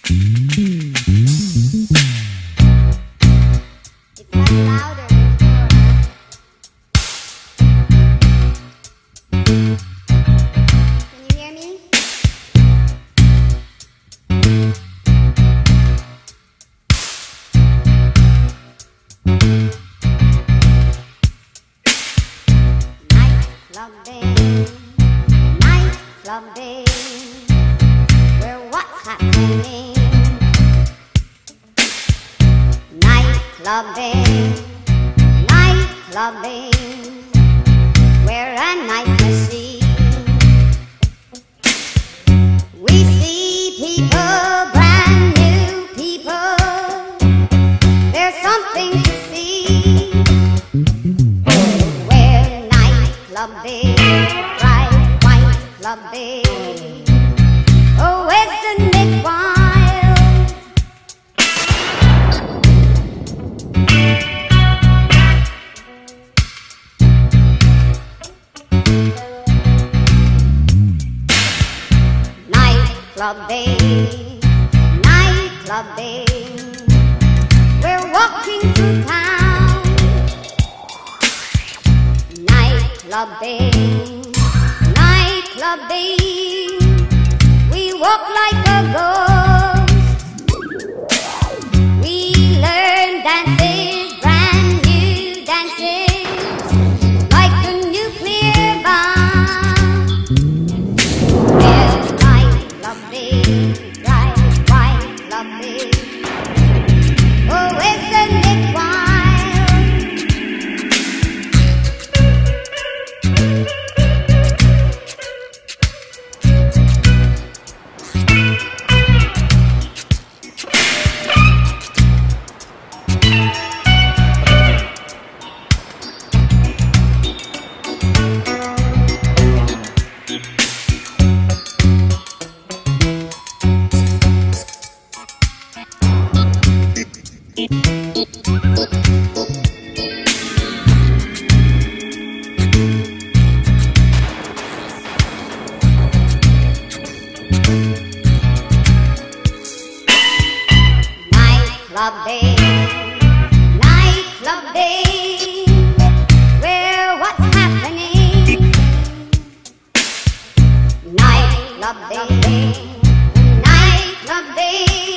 It's much louder. Can you hear me? Nightclubbing, where what's happening? Nightclubbing, we're a night machine. We see people, brand new people. There's something to see. We're nightclubbing, bright white clubbing. Oh, isn't it wild? Nightclubbing, we're walking through town. Nightclubbing, we walk like a ghost. We learn dances, brand new dances, like a nuclear bomb. We're nightclubbing, bright white clubbing. Oh, isn't it wild? Nightclubbing, where what's happening? Nightclubbing,